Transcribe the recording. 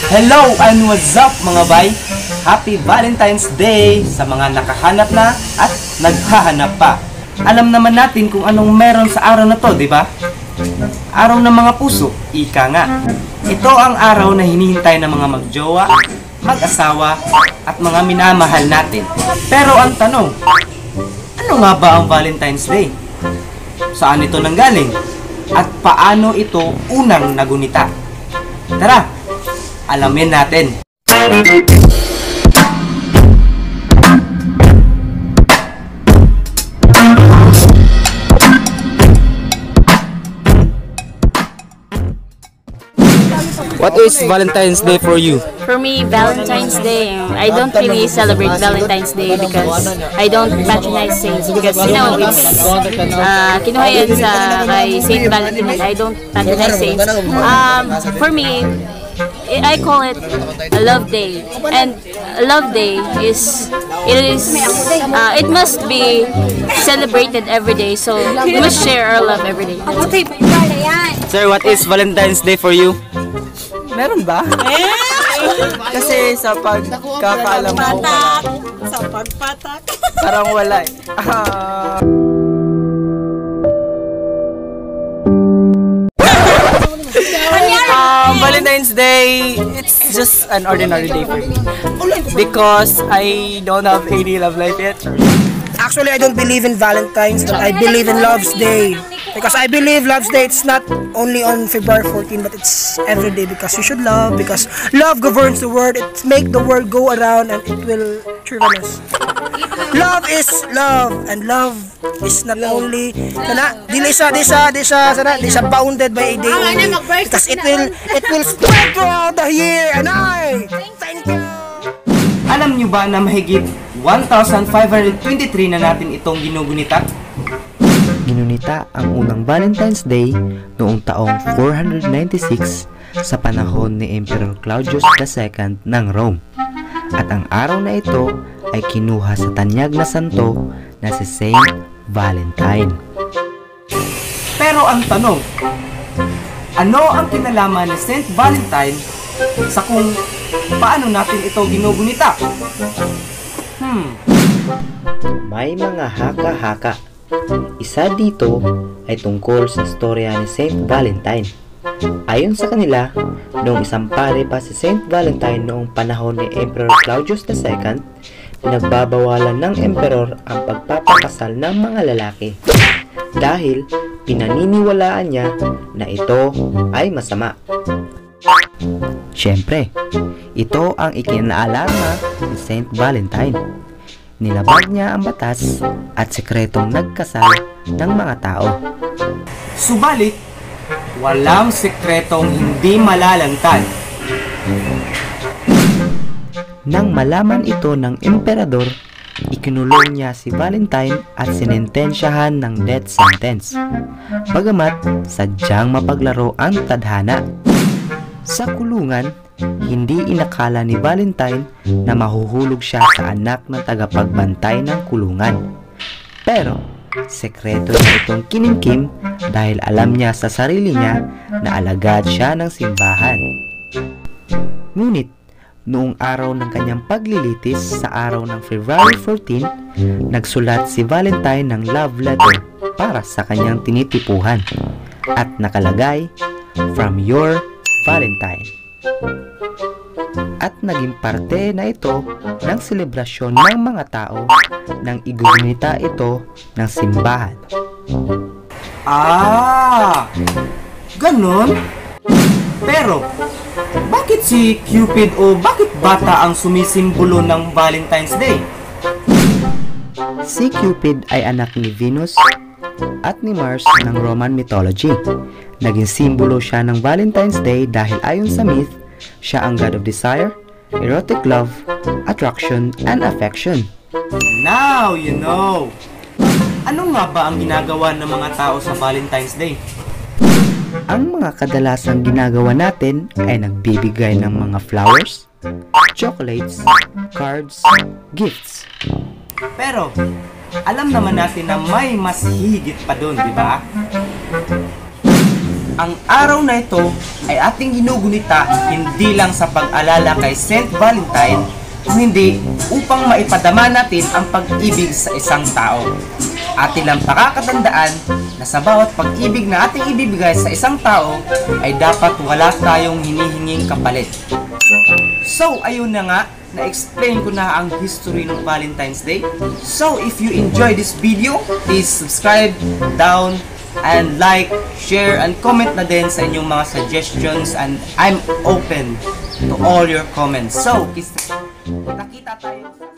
Hello and what's up mga bay? Happy Valentine's Day sa mga nakahanap na at naghahanap pa. Alam naman natin kung anong meron sa araw na to, di ba? Araw ng mga puso, ika nga. Ito ang araw na hinihintay ng mga magjowa, mag-asawa at mga minamahal natin. Pero ang tanong, ano nga ba ang Valentine's Day? Saan ito nanggaling? At paano ito unang nagunita? Tara, alamin natin. What is Valentine's Day for you? For me, Valentine's Day, I don't really celebrate Valentine's Day because I don't patronize saints because, you know, it's kinuha yan sa kay Saint Valentine. I don't patronize saints. For me, I call it a love day, and a love day it must be celebrated every day, so we must share our love every day. Sir, what is Valentine's Day for you? Meron ba? Kasi sa pagkakaalam ko, sa pagpatak, parang wala eh. Valentine's Day, it's just an ordinary day for me because I don't have any love life yet. actually, I don't believe in Valentine's, but I believe in Love's Day. Because I believe Love's Day, it's not only on February 14, but it's every day because you should love, because love governs the world. It make the world go around and it will thrive us. Love is love, and love is not only di siya bounded by a day only, because it will spread throughout the year, and I thank you. Alam nyo ba na mahigit 1,523 na natin itong ginugunita? Ginunita ang unang Valentine's Day noong taong 496 sa panahon ni Emperor Claudius II ng Rome. At ang araw na ito ay kinuha sa tanyag na santo na si Saint Valentine. Pero ang tanong, ano ang kinalaman ni Saint Valentine sa kung paano natin ito ginugunita? May mga haka-haka. Isa dito ay tungkol sa storya ni Saint Valentine. Ayon sa kanila, noong isang pare pa si Saint Valentine noong panahon ni Emperor Claudius II, pinagbabawalan ng emperor ang pagpapakasal ng mga lalaki dahil pinaniniwalaan niya na ito ay masama. Siyempre, ito ang ikinaalarma ni Saint Valentine. Nilabag niya ang batas at sekretong nagkasal ng mga tao. Subalit, walang sekretong hindi malalantad. Nang malaman ito ng emperador, ikinulong niya si Valentine at sinentensyahan ng death sentence, bagamat sadyang mapaglaro ang tadhana. Sa kulungan, hindi inakala ni Valentine na mahuhulog siya sa anak ng tagapagbantay ng kulungan. Pero, sekreto na itong kinimkim dahil alam niya sa sarili niya na alagad siya ng simbahan. Ngunit, noong araw ng kanyang paglilitis sa araw ng February 14, nagsulat si Valentine ng love letter para sa kanyang tinitipuhan at nakalagay, "From your Valentine." At naging parte na ito ng selebrasyon ng mga tao nang igunita ito ng simbahan. Ganon? Pero, bakit si Cupid o bakit bata ang sumisimbolo ng Valentine's Day? Si Cupid ay anak ni Venus at ni Mars ng Roman mythology. Naging simbolo siya ng Valentine's Day dahil ayon sa myth, siya ang god of desire, erotic love, attraction, and affection. Now you know! Ano nga ba ang ginagawa ng mga tao sa Valentine's Day? Ang mga kadalasang ginagawa natin ay nagbibigay ng mga flowers, chocolates, cards, gifts. Pero, alam naman natin na may mas higit pa doon, di ba? ang araw na ito ay ating ginugunita hindi lang sa pag-alala kay Saint Valentine, kung hindi upang maipadama natin ang pag-ibig sa isang tao. Atin lang pakakatandaan na sa bawat pag-ibig na ating ibibigay sa isang tao ay dapat wala tayong hinihinging kapalit. So, ayun na nga, na-explain ko na ang history ng Valentine's Day. So, if you enjoy this video, please subscribe down and like, share, and comment na din sa inyong mga suggestions, and I'm open to all your comments. So, nakita tayo.